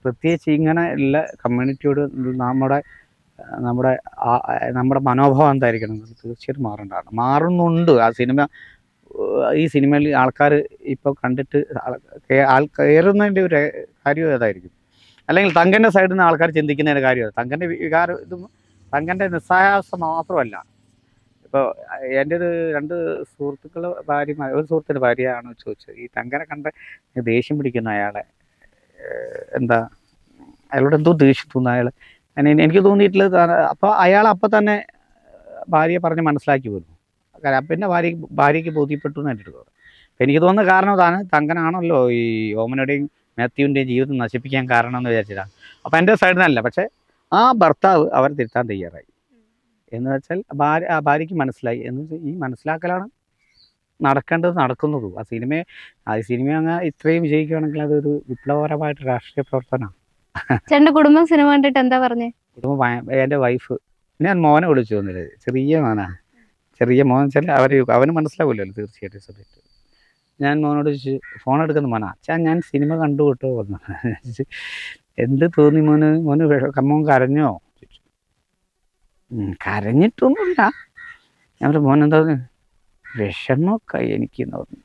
പ്രത്യേകിച്ച് ഇങ്ങനെ ഉള്ള കമ്മ്യൂണിറ്റിയോട് നമ്മുടെ നമ്മുടെ നമ്മുടെ മനോഭാവം എന്തായിരിക്കണം തീർച്ചയായിട്ടും മാറേണ്ടതാണ്. മാറുന്നുണ്ട് ആ സിനിമ. ഈ സിനിമയിൽ ആൾക്കാർ ഇപ്പോൾ കണ്ടിട്ട് കയറുന്നതിൻ്റെ ഒരു കാര്യം ഏതായിരിക്കും, അല്ലെങ്കിൽ തങ്കൻ്റെ സൈഡിൽ നിന്ന് ആൾക്കാർ ചിന്തിക്കുന്നതിൻ്റെ കാര്യം തങ്കൻ്റെ വികാരം ഇതും തങ്കൻ്റെ നിസ്സായാവസ്ഥ മാത്രമല്ല. ഇപ്പോൾ എൻ്റെ ഒരു 2 സുഹൃത്തുക്കൾ ഭാര്യമാർ, ഒരു സുഹൃത്തിൻ്റെ ഭാര്യയാണ് ചോദിച്ചത്, ഈ തങ്കനെ കണ്ട് ദേഷ്യം പിടിക്കുന്ന അയാളെ എന്താ അയാളോട് എന്തോ ദേഷ്യം തോന്നുന്നു അയാൾ. എനിക്ക് തോന്നിയിട്ടുള്ളത് അപ്പോൾ അയാൾ അപ്പം തന്നെ ഭാര്യയെ പറഞ്ഞ് മനസ്സിലാക്കി പോയിരുന്നു. പിന്നെ ഭാര്യയ്ക്ക് ബോധ്യപ്പെട്ടു എന്ന് എൻ്റെ തോന്നുന്നു. അപ്പം എനിക്ക് തോന്നുന്ന കാരണം അതാണ്, തങ്കനാണല്ലോ ഈ ഓമനയുടെയും മാത്യുവിൻ്റെയും ജീവിതം നശിപ്പിക്കാൻ കാരണം എന്ന് വിചാരിച്ചിട്ടാണ്. അപ്പം എൻ്റെ സൈഡിൽ നിന്നല്ല, പക്ഷേ ആ ഭർത്താവ് അവരെ തിരുത്താൻ തയ്യാറായി എന്ന് വെച്ചാൽ ഭാര്യയ്ക്ക് മനസ്സിലായി എന്ന് വെച്ചാൽ ഈ മനസ്സിലാക്കലാണ് നടക്കേണ്ടത്, നടക്കുന്നതും. ആ സിനിമ അങ്ങ് ഇത്രയും വിജയിക്കുകയാണെങ്കിൽ അതൊരു വിപ്ലവകരമായിട്ട് രാഷ്ട്രീയ പ്രവർത്തനമാണ്. ചേട്ടൻ്റെ കുടുംബം സിനിമ കണ്ടിട്ട് എന്താ പറഞ്ഞേ? കുടുംബം എൻ്റെ വൈഫ്, ഞാൻ മോനെ വിളിച്ചു വന്നില്ല, ചെറിയ മോൻ വെച്ചാൽ അവന് മനസ്സിലാവില്ലല്ലോ തീർച്ചയായിട്ടും സബ്ജക്റ്റ്. ഞാൻ മോനോട് ചോദിച്ചു, ഫോൺ എടുക്കുന്ന മോനാ, അച്ഛാ ഞാൻ സിനിമ കണ്ടു കേട്ടോ വന്നു. എന്ത് തോന്നി മോൻ കരഞ്ഞോ ചോദിച്ചു. കരഞ്ഞിട്ടൊന്നുമില്ല. ഞാൻ പറഞ്ഞു മോൻ എന്താ വിഷമമൊക്കെ എനിക്കെന്ന് പറഞ്ഞു.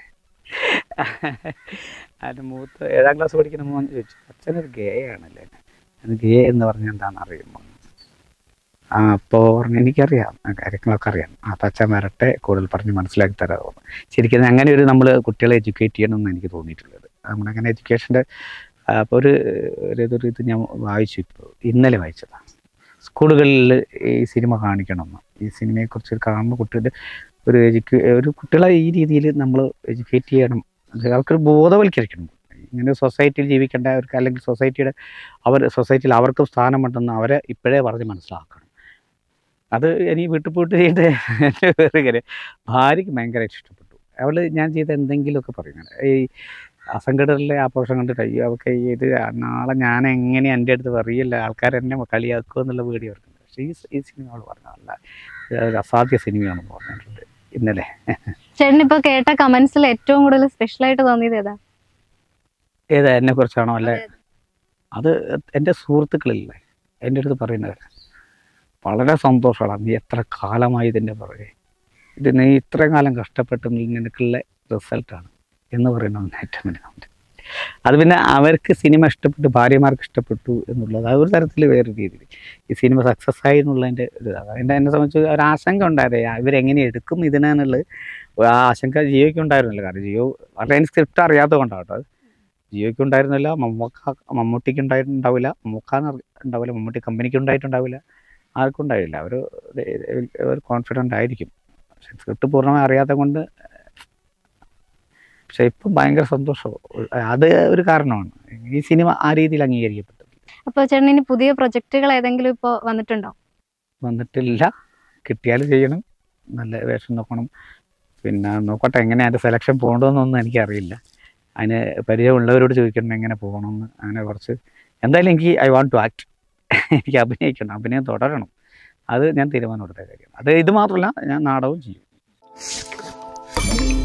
അതിൻ്റെ മൂത്ത് 7ാം ക്ലാസ് പഠിക്കുന്ന മോൻ ചോദിച്ചു, അച്ഛനൊരു ഗേ ആണല്ലേ? അത് ഗേ എന്ന് പറഞ്ഞാൽ എന്താണെന്ന് അറിയുമോ? അപ്പോൾ പറഞ്ഞു എനിക്കറിയാം, ആ കാര്യങ്ങളൊക്കെ അറിയാം. അപ്പം അച്ഛൻ വരട്ടെ, കൂടുതൽ പറഞ്ഞ് മനസ്സിലാക്കി തരാൻ തോന്നുന്നു. ശരിക്കും അങ്ങനെ ഒരു നമ്മൾ കുട്ടികളെ എഡ്യൂക്കേറ്റ് ചെയ്യണമെന്ന് എനിക്ക് തോന്നിയിട്ടുള്ളത്. നമ്മളങ്ങനെ എഡ്യൂക്കേഷൻ്റെ അപ്പോൾ ഇത് ഞാൻ വായിച്ചു, ഇപ്പോൾ ഇന്നലെ വായിച്ചതാണ്. സ്കൂളുകളിൽ ഈ സിനിമ കാണിക്കണമെന്ന്, ഈ സിനിമയെക്കുറിച്ച് കാണുമ്പോൾ ഒരു കുട്ടികളെ ഈ രീതിയിൽ നമ്മൾ എഡ്യൂക്കേറ്റ് ചെയ്യണം, അവർക്കൊരു ബോധവൽക്കരിക്കണം. ഇങ്ങനെ സൊസൈറ്റിയിൽ ജീവിക്കേണ്ടവർക്ക്, അല്ലെങ്കിൽ സൊസൈറ്റിയിൽ അവർക്കും സ്ഥാനമുണ്ടെന്ന് അവരെ ഇപ്പോഴേ പറഞ്ഞ് മനസ്സിലാക്കണം. അത് എനിക്ക് വീട്ടിൽ പോയിട്ട് ചെയ്യേണ്ട എൻ്റെ വേറെ കാര്യം. ഭാര്യയ്ക്ക് ഭയങ്കരമായിട്ട് ഇഷ്ടപ്പെട്ടു. ഞാൻ ചെയ്ത എന്തെങ്കിലുമൊക്കെ പറയുന്നത് ഈ അസംഘടനയിലെ ആ പോഷൻ കണ്ടിട്ട് അയ്യോ അവർക്ക് ഇത് നാളെ ഞാൻ എങ്ങനെ എൻ്റെ അടുത്ത് പറയില്ല, ആൾക്കാർ എന്നെ കളിയാക്കുക എന്നുള്ള പേടി അവർക്കുണ്ട്. പക്ഷേ ഈ സിനിമ അവൾ പറഞ്ഞതല്ല, ഒരു അസാധ്യ സിനിമയാണെന്ന് പറഞ്ഞിട്ടുണ്ട് ഇന്നലെ. ചേട്ടൻ ഇപ്പോൾ കേട്ട കമന്റ്സിൽ ഏറ്റവും കൂടുതൽ സ്പെഷ്യലായിട്ട് തോന്നിയത് ഏതാ എന്നെ കുറിച്ചാണോ? അല്ലേ, അത് എൻ്റെ സുഹൃത്തുക്കളില്ലേ എൻ്റെ അടുത്ത് പറയുന്നവർ വളരെ സന്തോഷമാണ്. നീ എത്ര കാലമായി ഇതിൻ്റെ പുറകെ, നീ ഇത്രയും കാലം കഷ്ടപ്പെട്ട് നിനക്കുള്ള റിസൾട്ടാണ് എന്ന് പറയുന്നത് ഏറ്റവും വലിയ കമൻറ്റ്. അത് പിന്നെ അവർക്ക് സിനിമ ഇഷ്ടപ്പെട്ടു, ഭാര്യമാർക്ക് ഇഷ്ടപ്പെട്ടു എന്നുള്ളത് ആ ഒരു തരത്തിൽ വേറൊരു രീതിയിൽ ഈ സിനിമ സക്സസ് ആയി എന്നുള്ളതിൻ്റെ ഒരു എന്നെ സംബന്ധിച്ച് ഒരാശങ്ക ഉണ്ടായത് ഇവരെങ്ങനെ എടുക്കും ഇതിനെന്നുള്ളത്. ആ ആശങ്ക ജിയോയ്ക്ക് ഉണ്ടായിരുന്നില്ല. കാരണം ജിയോ വളരെ സ്ക്രിപ്റ്റ് അറിയാത്തത് കൊണ്ടാണ് കേട്ടോ. ജിയോയ്ക്ക് ഉണ്ടായിരുന്നില്ല, മമ്മൂട്ടിക്ക് ഉണ്ടാവില്ല, ഉണ്ടാവില്ല, മമ്മൂട്ടി കമ്പനിക്ക് ഉണ്ടായിട്ടുണ്ടാവില്ല, ആർക്കും ഉണ്ടായില്ല. ഒരു കോൺഫിഡൻ്റ് ആയിരിക്കും. പക്ഷെ സ്ക്രിപ്റ്റ് പൂർണ്ണമായി അറിയാത്ത കൊണ്ട്. പക്ഷെ ഇപ്പം ഭയങ്കര സന്തോഷം, അത് ഒരു കാരണമാണ് ഈ സിനിമ ആ രീതിയിൽ അംഗീകരിക്കപ്പെട്ടത്. അപ്പോൾ ചേട്ടൻ ഇനി പുതിയ പ്രൊജക്റ്റുകൾ ഏതെങ്കിലും ഇപ്പോൾ വന്നിട്ടുണ്ടോ? വന്നിട്ടില്ല, കിട്ടിയാൽ ചെയ്യണം, നല്ല വേഷം നോക്കണം. പിന്നെ നോക്കട്ടെ എങ്ങനെ അതിൻ്റെ സെലക്ഷൻ പോകണമെന്നൊന്നും എനിക്കറിയില്ല. അതിന് പരിചയമുള്ളവരോട് ചോദിക്കണം എങ്ങനെ പോകണമെന്ന്. അങ്ങനെ കുറച്ച് എന്തായാലും ഐ വാണ്ട് ടു ആക്ട്, എനിക്ക് അഭിനയിക്കണം, അഭിനയം തുടരണം. അത് ഞാൻ തീരുമാനം എടുത്ത കാര്യം. ഇത് മാത്രമല്ല, ഞാൻ നാടകവും ചെയ്യും.